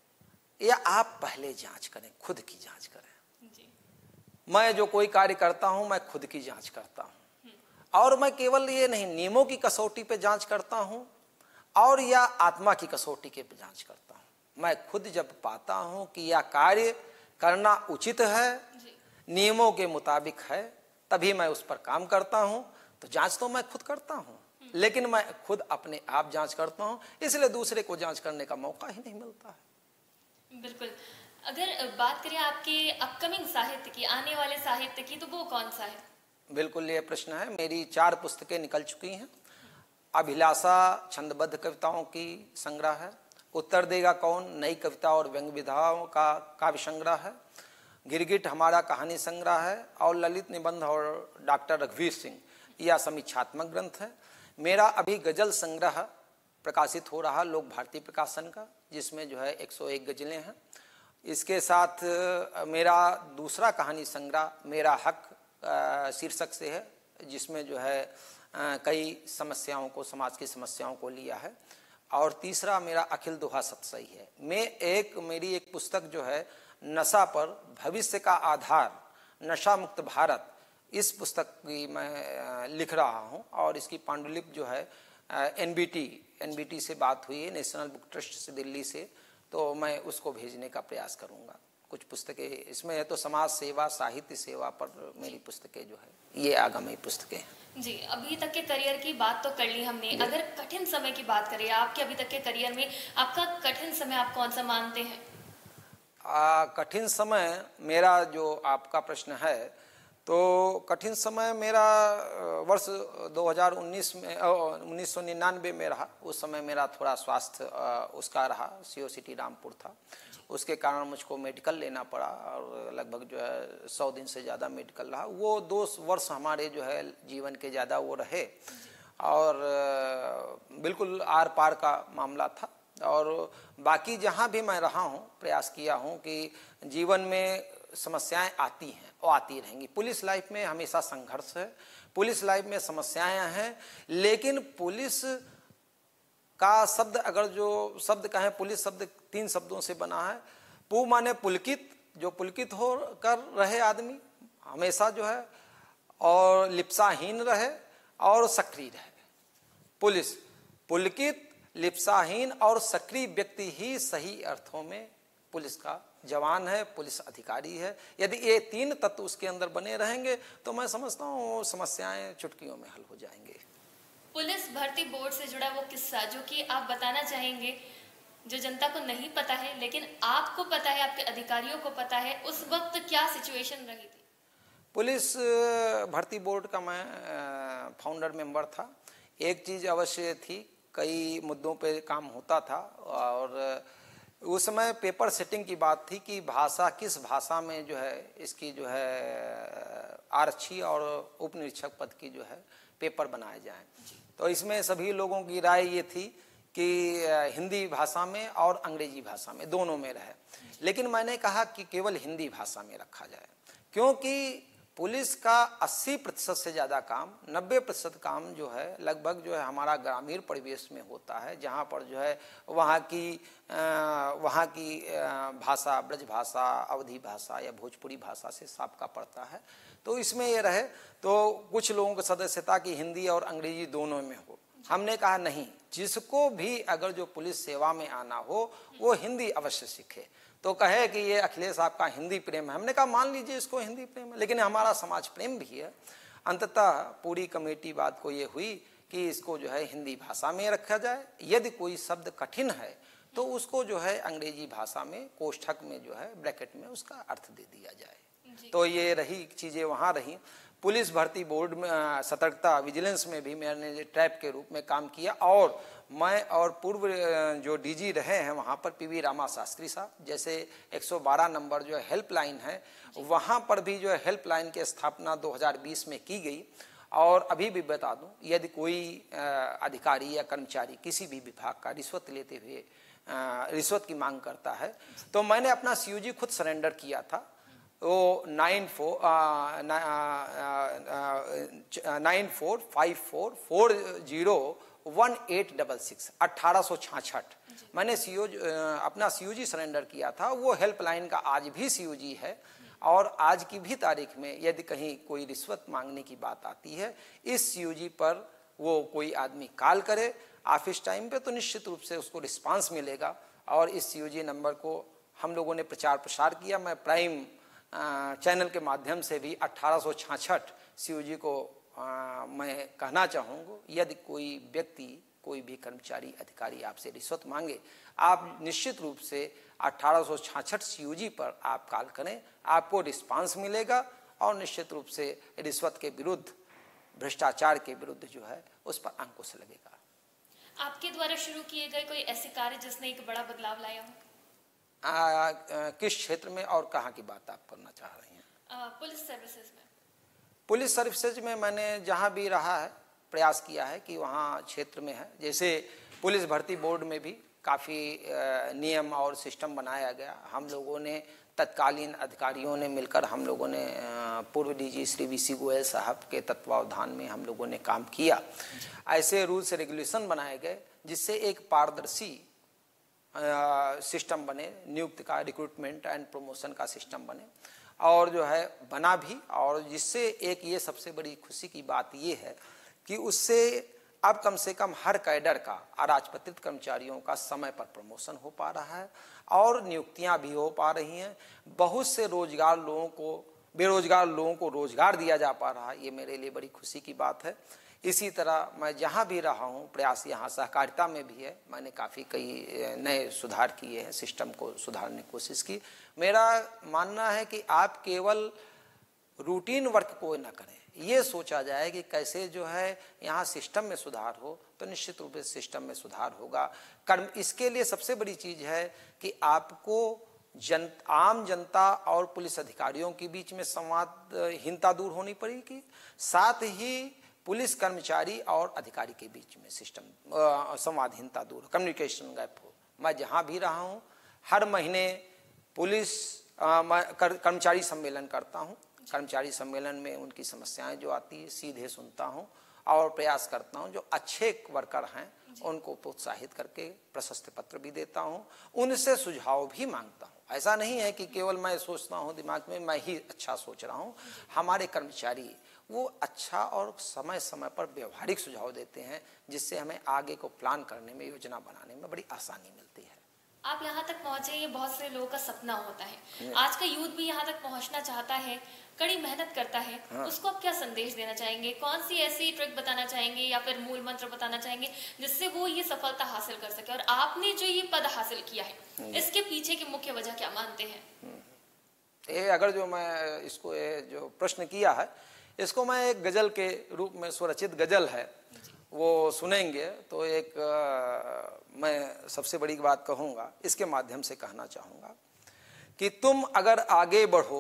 या आप पहले जांच करें, खुद की जांच करें। जी। मैं जो कोई कार्य करता हूं, मैं खुद की जांच करता हूं। और मैं केवल ये नहीं, नियमों की कसौटी पे जांच करता हूं और या आत्मा की कसौटी के पे जांच करता हूं। मैं खुद जब पाता हूं कि यह कार्य करना उचित है, नियमों के मुताबिक है, तभी मैं उस पर काम करता हूं। तो जांच तो मैं खुद करता हूं, लेकिन मैं खुद अपने आप जांच करता हूं, इसलिए दूसरे को जांच करने का मौका ही नहीं मिलता है। बिल्कुल। अगर बात करें आपके अपकमिंग साहित्य की, आने वाले साहित्य की, तो वो कौन सा है? बिल्कुल, ये प्रश्न है। मेरी चार पुस्तकें निकल चुकी हैं। अभिलाषा छंदबद्ध कविताओं की संग्रह है, उत्तर देगा कौन नई कविता और व्यंग्य विधाओं का काव्य संग्रह है, गिरगिट हमारा कहानी संग्रह है, और ललित निबंध और डॉक्टर रघुवीर सिंह यह समीक्षात्मक ग्रंथ है। मेरा अभी गजल संग्रह प्रकाशित हो रहा लोक भारती प्रकाशन का, जिसमें जो है एक सौ एक गजलें हैं। इसके साथ मेरा दूसरा कहानी संग्रह मेरा हक शीर्षक से है, जिसमें जो है कई समस्याओं को, समाज की समस्याओं को लिया है। और तीसरा मेरा अखिल दोहा सतसई है। मैं एक मेरी एक पुस्तक जो है नशा पर भविष्य का आधार, नशा मुक्त भारत, इस पुस्तक की मैं लिख रहा हूं। और इसकी पांडुलिपि जो है एनबीटी एनबीटी से बात हुई है, नेशनल बुक ट्रस्ट से दिल्ली से, तो मैं उसको भेजने का प्रयास करूंगा। कुछ पुस्तकें इसमें है, तो समाज सेवा, साहित्य सेवा पर मेरी पुस्तकें जो है ये आगामी पुस्तकें हैं। जी, अभी तक के करियर की बात तो कर ली हमने। अगर कठिन समय की बात करें, आपके अभी तक के करियर में आपका कठिन समय आप कौन सा मानते हैं? आ, कठिन समय मेरा जो आपका प्रश्न है, तो कठिन समय मेरा वर्ष दो हज़ार उन्नीस में उन्नीस सौ निन्यानवे में रहा। उस समय मेरा थोड़ा स्वास्थ्य उसका रहा, सीओ सिटी रामपुर था, उसके कारण मुझको मेडिकल लेना पड़ा और लगभग जो है सौ दिन से ज़्यादा मेडिकल रहा। वो दो वर्ष हमारे जो है जीवन के ज़्यादा वो रहे, और बिल्कुल आर पार का मामला था। और बाकी जहाँ भी मैं रहा हूँ, प्रयास किया हूँ कि जीवन में समस्याएं आती हैं और आती रहेंगी। पुलिस लाइफ में हमेशा संघर्ष है, पुलिस लाइफ में समस्याएं हैं, लेकिन पुलिस का शब्द अगर जो शब्द कहें, पुलिस शब्द तीन शब्दों से बना है। पु माने पुलकित, जो पुलकित हो कर रहे आदमी हमेशा जो है, और लिप्साहीन रहे और सक्रिय रहे। पुलिस पुलकित, लिप्साहीन और सक्रिय व्यक्ति ही सही अर्थों में पुलिस का जवान है, पुलिस अधिकारी है। यदि ये तीन तत्व उसके अंदर बने रहेंगे तो मैं समझता हूँ समस्याएं चुटकियों में हल हो जाएंगे। पुलिस भर्ती बोर्ड से जुड़ा वो किस्सा जो कि आप बताना चाहेंगे, जो जनता को नहीं पता है लेकिन आपको पता है, आपके अधिकारियों को पता है, उस वक्त क्या सिचुएशन रही थी? पुलिस भर्ती बोर्ड का मैं फाउंडर मेंबर था। एक चीज़ अवश्य थी, कई मुद्दों पे काम होता था, और उस समय पेपर सेटिंग की बात थी कि भाषा, किस भाषा में जो है इसकी जो है आरक्षी और उप निरीक्षक पद की जो है पेपर बनाए जाएं। तो इसमें सभी लोगों की राय ये थी कि हिंदी भाषा में और अंग्रेजी भाषा में, दोनों में रहे। लेकिन मैंने कहा कि केवल हिंदी भाषा में रखा जाए, क्योंकि पुलिस का अस्सी प्रतिशत से ज़्यादा काम, नब्बे प्रतिशत काम जो है लगभग जो है हमारा ग्रामीण परिवेश में होता है, जहाँ पर जो है वहाँ की वहाँ की भाषा, ब्रज भाषा, अवधी भाषा या भोजपुरी भाषा से साबका पड़ता है। तो इसमें ये रहे तो कुछ लोगों को सदस्यता की हिंदी और अंग्रेजी दोनों में हो। हमने कहा नहीं, जिसको भी अगर जो पुलिस सेवा में आना हो वो हिंदी अवश्य सीखे। तो कहे कि ये अखिलेश आपका हिंदी प्रेम है। हमने कहा मान लीजिए इसको हिंदी प्रेम है, लेकिन हमारा समाज प्रेम भी है। अंततः पूरी कमेटी बात को ये हुई कि इसको जो है हिंदी भाषा में रखा जाए। यदि कोई शब्द कठिन है तो उसको जो है अंग्रेजी भाषा में कोष्ठक में जो है ब्रैकेट में उसका अर्थ दे दिया जाए। तो ये रही चीज़ें वहाँ रही। पुलिस भर्ती बोर्ड में सतर्कता विजिलेंस में भी मैंने ट्रैप के रूप में काम किया, और मैं और पूर्व जो डीजी रहे हैं वहाँ पर पीवी रामा शास्त्री साहब, जैसे एक सौ बारह नंबर जो है हेल्पलाइन है, वहाँ पर भी जो है हेल्पलाइन की स्थापना दो हज़ार बीस में की गई। और अभी भी बता दूं, यदि कोई अधिकारी या कर्मचारी किसी भी विभाग का रिश्वत लेते हुए रिश्वत की मांग करता है, तो मैंने अपना सीयूजी खुद सरेंडर किया था। वो nine four nine four five four four zero one eight double six अट्ठारह सौ छाछठ मैंने सीओ अपना सीयूजी सरेंडर किया था। वो हेल्पलाइन का आज भी सीयूजी है, और आज की भी तारीख में यदि कहीं कोई रिश्वत मांगने की बात आती है, इस सीयूजी पर वो कोई आदमी कॉल करे ऑफिस टाइम पे, तो निश्चित रूप से उसको रिस्पांस मिलेगा। और इस सीयूजी नंबर को हम लोगों ने प्रचार प्रसार किया। मैं प्राइम चैनल के माध्यम से भी अट्ठारह सौ छाछठ सीयूजी को आ, मैं कहना चाहूँगा, यदि कोई व्यक्ति, कोई भी कर्मचारी अधिकारी आपसे रिश्वत मांगे, आप निश्चित रूप से अट्ठारह सौ छाछठ सीयूजी पर आप कॉल करें, आपको रिस्पांस मिलेगा, और निश्चित रूप से रिश्वत के विरुद्ध, भ्रष्टाचार के विरुद्ध जो है उस पर अंकुश लगेगा। आपके द्वारा शुरू किए गए कोई ऐसे कार्य जिसने एक बड़ा बदलाव लाया हो? आ, आ, किस क्षेत्र में और कहाँ की बात आप करना चाह रही हैं? आ, पुलिस सर्विसेज में। पुलिस सर्विसेज में मैंने जहाँ भी रहा है प्रयास किया है कि वहाँ क्षेत्र में है, जैसे पुलिस भर्ती बोर्ड में भी काफ़ी नियम और सिस्टम बनाया गया। हम लोगों ने तत्कालीन अधिकारियों ने मिलकर, हम लोगों ने पूर्व DG Shri V C Goyal साहब के तत्वावधान में हम लोगों ने काम किया। ऐसे रूल्स रेगुलेशन बनाए गए जिससे एक पारदर्शी सिस्टम बने, नियुक्ति का, रिक्रूटमेंट एंड प्रमोशन का सिस्टम बने, और जो है बना भी। और जिससे एक ये सबसे बड़ी खुशी की बात ये है कि उससे अब कम से कम हर कैडर का, अराजपत्रित कर्मचारियों का समय पर प्रमोशन हो पा रहा है और नियुक्तियां भी हो पा रही हैं। बहुत से रोजगार लोगों को, बेरोजगार लोगों को रोजगार दिया जा पा रहा है। ये मेरे लिए बड़ी खुशी की बात है। इसी तरह मैं जहाँ भी रहा हूँ, प्रयास यहाँ सहकारिता में भी है। मैंने काफ़ी कई नए सुधार किए हैं, सिस्टम को सुधारने की कोशिश की। मेरा मानना है कि आप केवल रूटीन वर्क को न करें, ये सोचा जाए कि कैसे जो है यहाँ सिस्टम में सुधार हो, तो निश्चित रूप से सिस्टम में सुधार होगा। कर्म इसके लिए सबसे बड़ी चीज़ है कि आपको जन आम जनता और पुलिस अधिकारियों के बीच में संवादहीनता दूर होनी पड़ेगी, साथ ही पुलिस कर्मचारी और अधिकारी के बीच में सिस्टम संवादहीनता दूर, कम्युनिकेशन गैप हो। मैं जहाँ भी रहा हूँ, हर महीने पुलिस आ, मैं कर, कर्मचारी सम्मेलन करता हूँ। कर्मचारी सम्मेलन में उनकी समस्याएं जो आती है सीधे सुनता हूँ और प्रयास करता हूँ जो अच्छे वर्कर हैं उनको प्रोत्साहित करके प्रशस्ति पत्र भी देता हूँ, उनसे सुझाव भी मांगता हूँ। ऐसा नहीं है कि केवल मैं सोचता हूँ दिमाग में मैं ही अच्छा सोच रहा हूँ। हमारे कर्मचारी वो अच्छा और समय समय पर व्यवहारिक सुझाव देते हैं जिससे हमें आगे को प्लान करने में, योजना बनाने में बड़ी आसानी मिलती है। आप यहाँ तक पहुँचे, ये बहुत से लोगों का सपना होता है। आज का यूथ भी यहाँ तक पहुँचना चाहता है, कड़ी मेहनत करता है। हाँ। उसको आप क्या संदेश देना चाहेंगे? कौन सी ऐसी ट्रिक बताना चाहेंगे या फिर मूल मंत्र बताना चाहेंगे जिससे वो ये सफलता हासिल कर सके? और आपने जो ये पद हासिल किया है इसके पीछे की मुख्य वजह क्या मानते हैं? ये अगर जो मैं इसको ये जो प्रश्न किया है इसको मैं एक गजल के रूप में, स्वरचित गजल है वो सुनेंगे तो एक आ, मैं सबसे बड़ी बात कहूँगा, इसके माध्यम से कहना चाहूँगा कि तुम अगर आगे बढ़ो,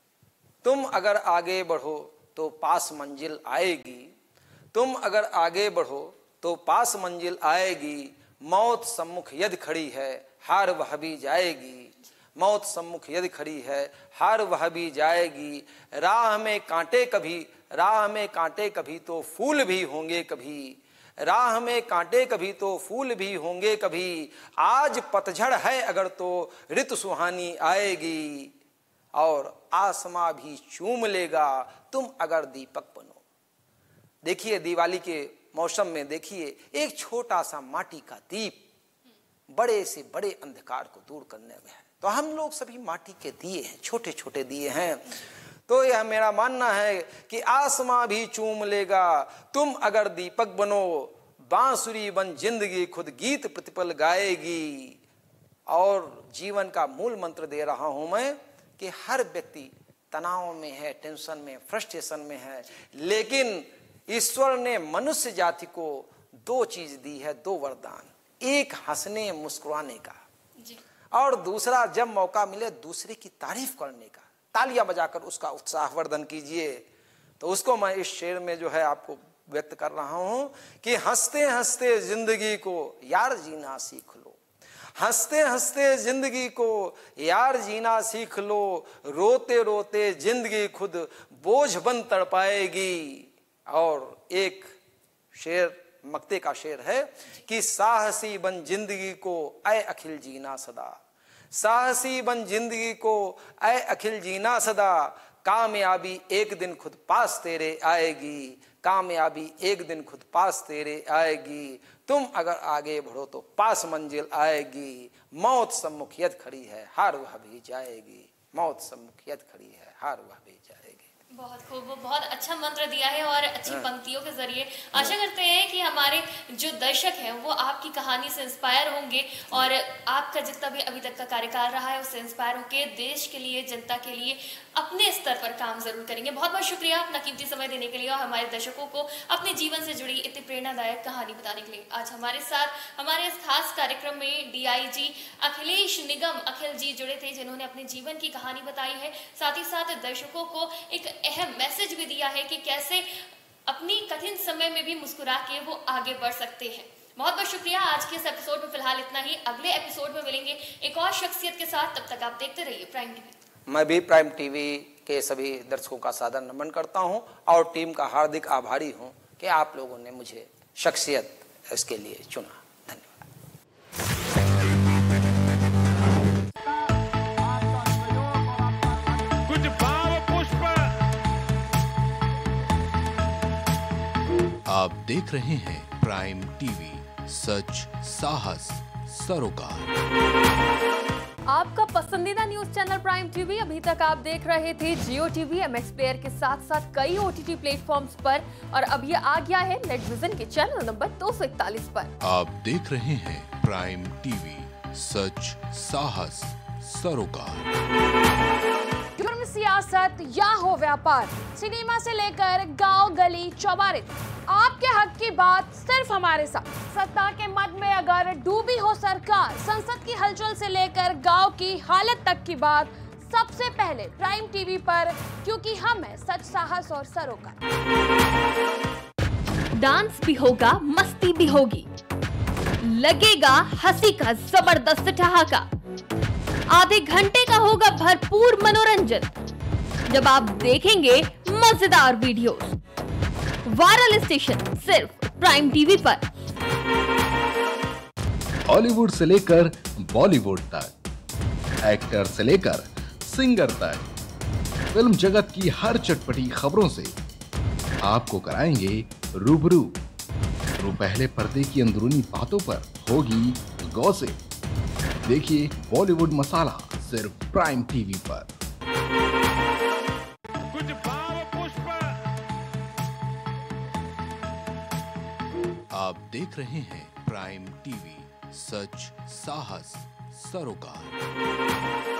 तुम अगर आगे बढ़ो तो पास मंजिल आएगी, तुम अगर आगे बढ़ो तो पास मंजिल आएगी। मौत सम्मुख यदि खड़ी है हार वह भी जाएगी, मौत सम्मुख यदि खड़ी है हार वह भी जाएगी। राह में कांटे कभी, राह में कांटे कभी तो फूल भी होंगे कभी, राह में कांटे कभी तो फूल भी होंगे कभी। आज पतझड़ है अगर तो ऋतु सुहानी आएगी, और आसमां भी चूम लेगा तुम अगर दीपक बनो। देखिए दिवाली के मौसम में देखिए एक छोटा सा माटी का दीप बड़े से बड़े अंधकार को दूर करने में है। तो हम लोग सभी माटी के दिए हैं, छोटे छोटे दिए हैं। तो यह मेरा मानना है कि आसमां भी चूम लेगा तुम अगर दीपक बनो। बांसुरी बन जिंदगी खुद गीत प्रतिपल गाएगी। और जीवन का मूल मंत्र दे रहा हूं मैं कि हर व्यक्ति तनाव में है, टेंशन में, फ्रस्ट्रेशन में है, लेकिन ईश्वर ने मनुष्य जाति को दो चीज दी है, दो वरदान। एक हंसने मुस्कुराने का जी। और दूसरा जब मौका मिले दूसरे की तारीफ करने का, तालियां बजाकर उसका उत्साहवर्धन कीजिए। तो उसको मैं इस शेर में जो है आपको व्यक्त कर रहा हूं कि हंसते हंसते जिंदगी को यार जीना सीख लो, हंसते हंसते जिंदगी को यार जीना सीख लो। रोते रोते जिंदगी खुद बोझ बन तड़पाएगी। और एक शेर मक्ते का शेर है कि साहसी बन जिंदगी को ऐ अखिल जीना सदा, साहसी बन जिंदगी को ऐ अखिल जीना सदा। कामयाबी एक दिन खुद पास तेरे आएगी, कामयाबी एक दिन खुद पास तेरे आएगी। तुम अगर आगे बढ़ो तो पास मंजिल आएगी। मौत सम्मुख यद खड़ी है हार वह भी जाएगी, मौत सम्मुख यद खड़ी है हार वह भी जाएगी। बहुत खूब, बहुत अच्छा मंत्र दिया है और अच्छी पंक्तियों के जरिए आशा करते हैं कि हमारे जो दर्शक हैं वो आपकी कहानी से इंस्पायर होंगे और आपका जितना भी अभी तक का कार्यकाल रहा है उससे इंस्पायर होकर देश के लिए, जनता के लिए अपने स्तर पर काम जरूर करेंगे। बहुत बहुत शुक्रिया अपना कीमती समय देने के लिए और हमारे दर्शकों को अपने जीवन से जुड़ी इतनी प्रेरणादायक कहानी बताने के लिए। आज हमारे साथ हमारे इस खास कार्यक्रम में डी आई जी अखिलेश निगम अखिल जी जुड़े थे जिन्होंने अपने जीवन की कहानी बताई है, साथ ही साथ दर्शकों को एक अहम मैसेज भी दिया है कि कैसे अपनी कठिन समय में भी मुस्कुरा के वो आगे बढ़ सकते हैं। बहुत बहुत शुक्रिया। आज के इस एपिसोड में फिलहाल इतना ही। अगले एपिसोड में मिलेंगे एक और शख्सियत के साथ, तब तक आप देखते रहिए प्राइम टीवी। मैं भी प्राइम टीवी के सभी दर्शकों का सादर नमन करता हूं और टीम का हार्दिक आभारी हूं कि आप लोगों ने मुझे शख्सियत इसके लिए चुना। आप देख रहे हैं प्राइम टीवी, सच साहस सरोकार। आपका पसंदीदा न्यूज चैनल प्राइम टीवी। अभी तक आप देख रहे थे Jio TV, M X player के साथ साथ कई ओ टी टी प्लेटफॉर्म्स पर, और अब ये आ गया है नेट विजन के चैनल नंबर दो सौ इकतालीस पर। आप देख रहे हैं प्राइम टीवी, सच साहस सरोकार। जुर्म, सियासत या हो व्यापार, सिनेमा से लेकर गांव गली चौबारे, आपके हक की बात सिर्फ हमारे साथ। सत्ता के मद में अगर डूबी हो सरकार, संसद की हलचल से लेकर गांव की हालत तक की बात सबसे पहले प्राइम टीवी पर, क्योंकि हम है सच साहस और सरोकार। डांस भी होगा, मस्ती भी होगी, लगेगा हंसी का जबरदस्त ठहाका। आधे घंटे का होगा भरपूर मनोरंजन जब आप देखेंगे मजेदार वीडियोस। वायरल स्टेशन सिर्फ प्राइम टीवी पर। हॉलीवुड से लेकर बॉलीवुड तक, एक्टर से लेकर सिंगर तक, फिल्म जगत की हर चटपटी खबरों से आपको कराएंगे रूबरू। तो पहले पर्दे की अंदरूनी बातों पर होगी गॉसिप। देखिए बॉलीवुड मसाला सिर्फ प्राइम टीवी पर। कुछ भाव पुष्प। आप देख रहे हैं प्राइम टीवी, सच साहस सरोकार।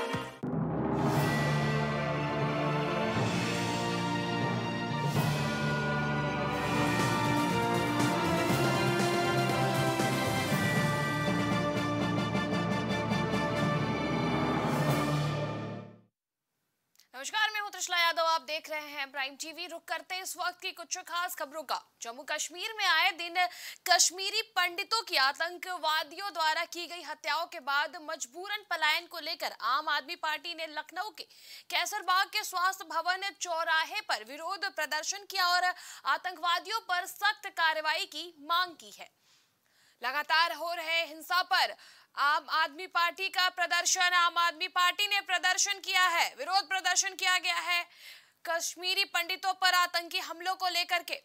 नमस्कार, मैं हूं त्रिशला यादव। आप देख रहे हैं प्राइम टीवी। रुक करते हैं इस वक्त की कुछ खास खबरों का। जम्मू कश्मीर में आए दिन कश्मीरी पंडितों की आतंकवादियों द्वारा की गई हत्याओं के बाद मजबूरन पलायन को लेकर आम आदमी पार्टी ने लखनऊ के कैसरबाग के स्वास्थ्य भवन चौराहे पर विरोध प्रदर्शन किया और आतंकवादियों पर सख्त कार्रवाई की मांग की है। लगातार हो रहे हिंसा पर आम आदमी पार्टी का प्रदर्शन आम आदमी पार्टी ने प्रदर्शन किया है, विरोध प्रदर्शन किया गया है कश्मीरी पंडितों पर आतंकी हमलों को लेकर के।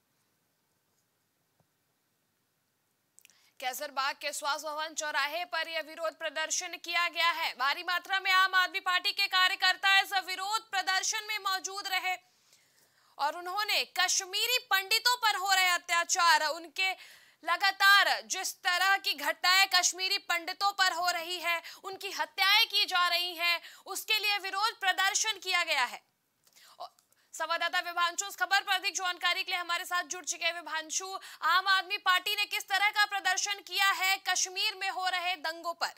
कैसरबाग के स्वास्थ्य भवन चौराहे पर यह विरोध प्रदर्शन किया गया है। भारी मात्रा में आम आदमी पार्टी के कार्यकर्ता इस विरोध प्रदर्शन में मौजूद रहे और उन्होंने कश्मीरी पंडितों पर हो रहे अत्याचार, उनके लगातार जिस तरह की घटनाएं कश्मीरी पंडितों पर हो रही है, उनकी हत्याएं की जा रही हैं, उसके लिए विरोध प्रदर्शन किया गया है। संवाददाता विभांशु इस खबर पर अधिक जानकारी के लिए हमारे साथ जुड़ चुके हैं। विभांशु, आम आदमी पार्टी ने किस तरह का प्रदर्शन किया है कश्मीर में हो रहे दंगों पर?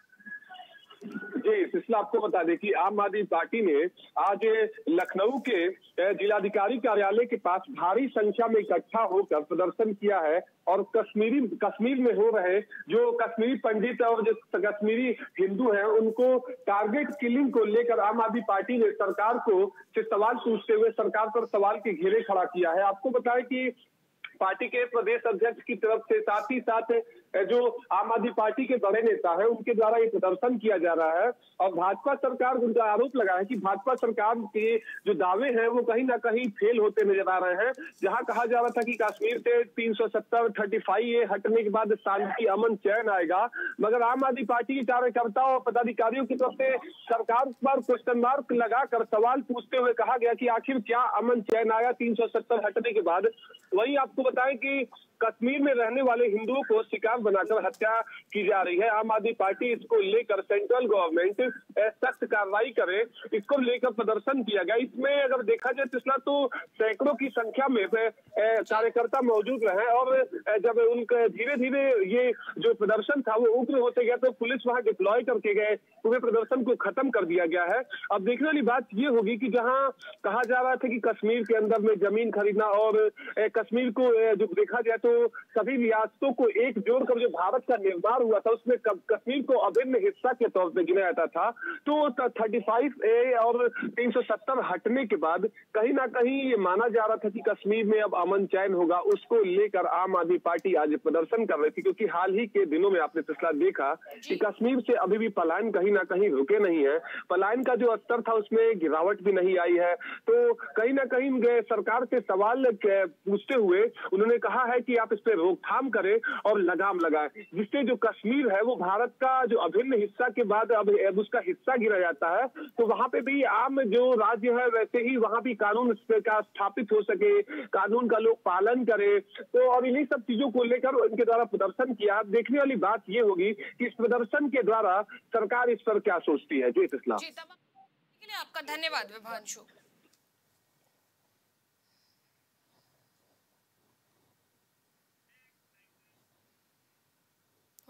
जी, सिलसिला आपको बता दें कि आम आदमी पार्टी ने आज लखनऊ के जिलाधिकारी कार्यालय के पास भारी संख्या में इकट्ठा होकर प्रदर्शन किया है और कश्मीरी कश्मीर में हो रहे जो कश्मीरी पंडित और जो कश्मीरी हिंदू हैं उनको टारगेट किलिंग को लेकर आम आदमी पार्टी ने सरकार को से सवाल पूछते हुए सरकार पर सवाल के घेरे खड़ा किया है। आपको बताएं कि पार्टी के प्रदेश अध्यक्ष की तरफ से साथ ही साथ जो आम आदमी पार्टी के बड़े नेता है उनके द्वारा ये प्रदर्शन किया जा रहा है और भाजपा सरकार उनका आरोप लगा है कि भाजपा सरकार के जो दावे हैं वो कहीं ना कहीं फेल होते नजर आ रहे हैं। जहां कहा जा रहा था कि कश्मीर से तीन सौ सत्तर थर्टी फाइव ये हटने के बाद शांति अमन चैन आएगा, मगर आम आदमी पार्टी के कार्यकर्ताओं और पदाधिकारियों की तरफ से सरकार पर क्वेश्चन मार्क लगाकर सवाल पूछते हुए कहा गया कि आखिर क्या अमन चैन आया तीन सौ सत्तर हटने के बाद। वहीं आपको बताएं कि कश्मीर में रहने वाले हिंदुओं को शिकार बनाकर हत्या की जा रही है। आम आदमी पार्टी इसको लेकर सेंट्रल गवर्नमेंट सख्त कार्रवाई करे, इसको लेकर प्रदर्शन किया गया। इसमें अगर देखा जाए पिछला तो सैकड़ों की संख्या में कार्यकर्ता मौजूद रहे और जब उनके धीरे धीरे ये जो प्रदर्शन था वो उग्र होते गया तो पुलिस वहां डिप्लॉय करके गए, पूरे प्रदर्शन को खत्म कर दिया गया है। अब देखने वाली बात ये होगी कि जहां कहा जा रहा था कि कश्मीर के अंदर में जमीन खरीदना और कश्मीर को जो देखा जाए तो सभी रियासतों को एक जोड़कर जो भारत का निर्माण हुआ था उसमें कश्मीर को अभिन्न हिस्सा के तौर पे गिना जाता था, तो पैंतीस ए और तीन सौ सत्तर हटने के बाद कहीं ना कहीं ये माना जा रहा था कि कश्मीर में अब अमन चैन होगा। उसको लेकर आम आदमी पार्टी आज प्रदर्शन कर रही थी क्योंकि हाल ही के दिनों में आपने पिछला देखा कि कश्मीर से अभी भी पलायन कहीं ना कहीं रुके नहीं है। पलायन का जो स्तर था उसमें गिरावट भी नहीं आई है, तो कहीं ना कहीं सरकार से सवाल पूछते हुए उन्होंने कहा है कि आप इस पे रोकथाम करें और लगाम लगाएं, जिससे जो कश्मीर है वो भारत का जो अभिन्न हिस्सा के बाद अब उसका हिस्सा गिरा जाता है, तो वहां पे भी आम जो राज्य है वैसे ही वहां भी कानून का स्थापित हो सके, कानून का लोग पालन करे। तो और इन्हीं सब चीजों को लेकर उनके द्वारा प्रदर्शन किया। देखने वाली बात ये होगी कि इस प्रदर्शन के द्वारा सरकार इस पर क्या सोचती है। जी इस्लाम, आपका धन्यवाद विभांशु।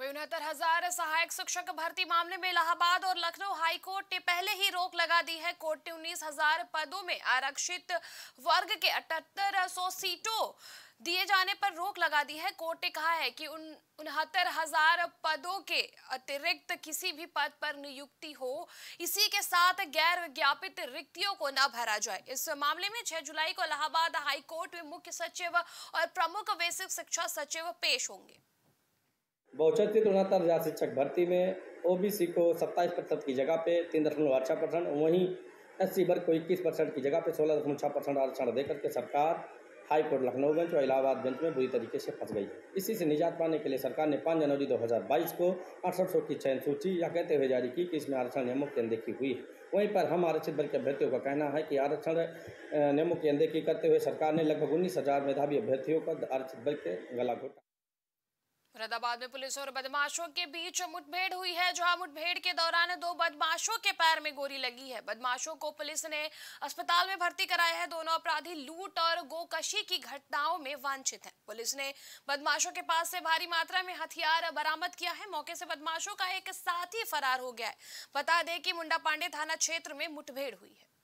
वही उनहत्तर हजार सहायक शिक्षक भर्ती मामले में इलाहाबाद और लखनऊ हाईकोर्ट ने पहले ही रोक लगा दी है। कोर्ट ने उन्नीस हजार पदों में आरक्षित वर्ग के अठहत्तर सौ सीटों दिए जाने पर रोक लगा दी है। कोर्ट ने कहा है कि उन उनहत्तर हजार पदों के अतिरिक्त किसी भी पद पर नियुक्ति हो, इसी के साथ गैर विज्ञापित रिक्तियों को न भरा जाए। इस मामले में छह जुलाई को इलाहाबाद हाई कोर्ट में मुख्य सचिव और प्रमुख बेसिक शिक्षा सचिव पेश होंगे। बहुचर्चित उनहत्तर हजार शिक्षक भर्ती में ओबीसी को सत्ताईस प्रतिशत की जगह पे तीन दशमलव आठ छह परसेंट, वहीं एससी वर्ग को इक्कीस परसेंट की जगह पे सोलह दशमलव छह परसेंट आरक्षण देकर के सरकार हाईकोर्ट लखनऊ बेंच और इलाहाबाद बेंच में बुरी तरीके से फंस गई है। इसी से निजात पाने के लिए सरकार ने पाँच जनवरी दो हज़ार बाईस को अड़सठ सौ की चयन सूची या कहते हुए जारी की कि इसमें आरक्षण नियमों की अनदेखी हुई है। वहीं पर हम आरक्षित वर्ग के अभ्यर्थियों का कहना है कि आरक्षण नियमों की अनदेखी करते हुए सरकार ने लगभग उन्नीस हजार मेधावी अभ्यर्थियों का आरक्षित वर्ग के गला घोटा। मुरादाबाद में पुलिस और बदमाशों के बीच मुठभेड़ हुई है, जहां मुठभेड़ के दौरान दो बदमाशों के पैर में गोली लगी है। बदमाशों को पुलिस ने अस्पताल में भर्ती कराया है। दोनों अपराधी लूट और गोकशी की घटनाओं में वांछित हैं। पुलिस ने बदमाशों के पास से भारी मात्रा में हथियार बरामद किया है। मौके से बदमाशों का एक साथी फरार हो गया है। बता दें कि मुंडा पांडे थाना क्षेत्र में मुठभेड़ हुई है।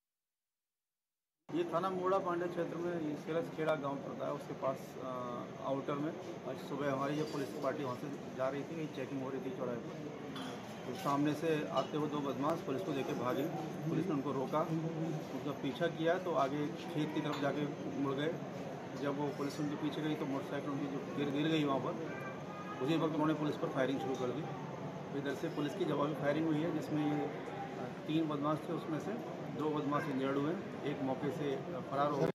ये थाना मोड़ा पांडे क्षेत्र में खेड़ा गांव पड़ता है, उसके पास आ, आउटर में आज सुबह हमारी जो पुलिस की पार्टी वहाँ से जा रही थी, चेकिंग हो रही थी चौराहे पर। तो सामने से आते हुए दो बदमाश पुलिस को देके भागे। पुलिस ने उनको रोका, उनका पीछा किया तो आगे खेत की तरफ जाके मुड़ गए। जब वो पुलिस उनके पीछे गई तो मोटरसाइकिल उनकी जो गिर गिर गई वहाँ पर। उसी वक्त उन्होंने पुलिस पर फायरिंग शुरू कर दी। इधर से पुलिस की जवाबी फायरिंग हुई है, जिसमें ये तीन बदमाश थे, उसमें से दो बदमाश इंजर्ड हुए, एक मौके से फरार हो गए।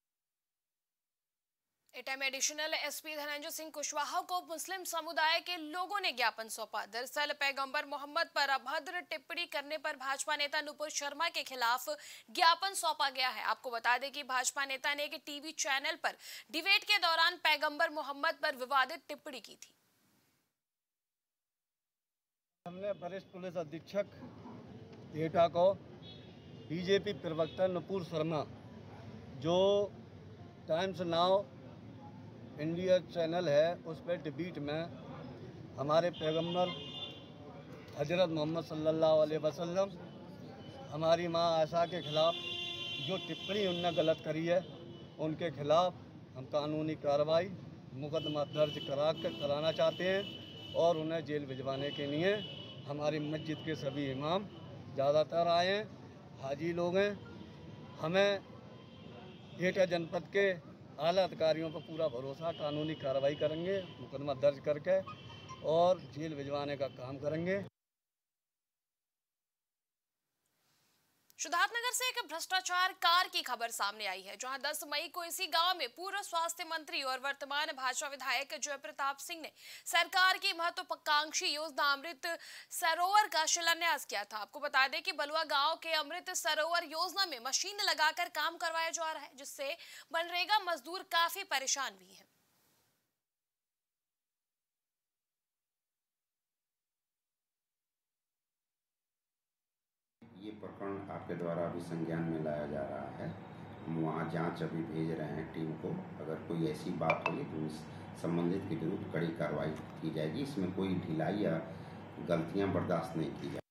एटा में एडिशनल एसपी धनंजय सिंह कुशवाहा को मुस्लिम समुदाय के लोगों ने ज्ञापन सौंपा। दरअसल पैगंबर मोहम्मद पर अभद्र टिप्पणी करने पर भाजपा नेता नुपुर शर्मा के खिलाफ ज्ञापन सौंपा गया है। आपको बता दें कि भाजपा नेता ने एक टीवी चैनल पर डिबेट के दौरान पैगंबर मोहम्मद पर विवादित टिप्पणी की थी। हमने वरिष्ठ पुलिस अधीक्षक एटा को बीजेपी प्रवक्ता नुपुर शर्मा, जो टाइम्स नाउ इंडिया चैनल है, उस पर डिबेट में हमारे पैगंबर हजरत मोहम्मद सल्लल्लाहु अलैहि वसल्लम, हमारी माँ आयशा के खिलाफ जो टिप्पणी उनने गलत करी है, उनके खिलाफ हम कानूनी कार्रवाई मुकदमा दर्ज करा कर कराना चाहते हैं और उन्हें जेल भिजवाने के लिए हमारी मस्जिद के सभी इमाम ज़्यादातर आए हैं, हाजी लोग हैं। हमें एटा जनपद के आला अधिकारियों पर पूरा भरोसा, कानूनी कार्रवाई करेंगे, मुकदमा दर्ज करके और जेल भिजवाने का काम करेंगे। सिद्धार्थनगर से एक भ्रष्टाचार कार की खबर सामने आई है, जहां दस मई को इसी गांव में पूर्व स्वास्थ्य मंत्री और वर्तमान भाजपा विधायक जय प्रताप सिंह ने सरकार की महत्वाकांक्षी योजना अमृत सरोवर का शिलान्यास किया था। आपको बता दें कि बलुआ गांव के अमृत सरोवर योजना में मशीन लगाकर काम करवाया जा रहा है, जिससे मनरेगा मजदूर काफी परेशान भी हैं। ये प्रकरण आपके द्वारा अभी संज्ञान में लाया जा रहा है। हम वहाँ जांच अभी भेज रहे हैं टीम को। अगर कोई ऐसी बात होगी तो इस संबंधित के विरुद्ध कड़ी कार्रवाई की जाएगी। इसमें कोई ढिलाई या गलतियाँ बर्दाश्त नहीं की जाएगी।